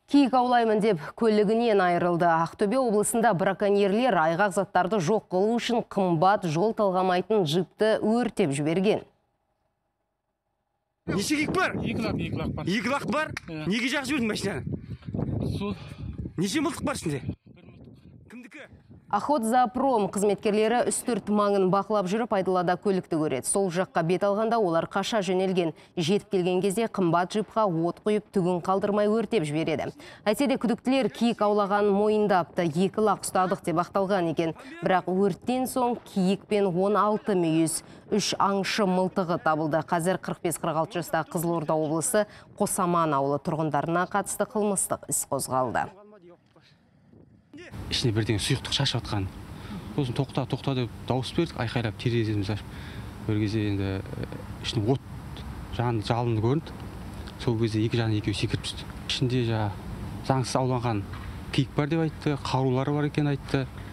Киік аулаймын деп көлігінен айырылды. Ақтөбе облысында браконьерлер айғақ заттарды жоқ қылу үшін қымбат жол талғамайтын джипті өртеп жіберген. Неше киік бар? Екі лақ бар. Екі лақ бар? Неге жақсы жібердің машинаны? Сол. Неше мылтық бар ішінде? Кімдікі? Охотзоопром қызметкерлері үстірт маңын бақылап жүріп айдалада көлікті көреді. Сол жаққа бет алғанда олар қаша жөнелген. Жетіп келген кезде қымбат джипқа от құйып түгін қалдырмай өртеп жібереді. Әйтсе де күдіктілер киік аулағанын мойындапты. Екі лақ ұстадық деп ақталған екен. Бірақ өрттен соң киік пен 16 мүйіз, 3 аңшы мылтығы табылды. Қазір 45-46 жастағы Қызылорда облысы Қосаман ауылы тұрғындарына қатысты қылмыстық іс қозғалды. Ішіне бірден сұйықтық шашып атқан. Сосын тоқта деп дауыс бердік, айқайлап тереземізді ашып. Бір кезде енді ішіне от жалынды көрінді. Сол кезде екі жағынан екеуі секіріп түсті. Ішінде заңсыз ауланған киік бар деп айтты, қарулары бар екен айтты.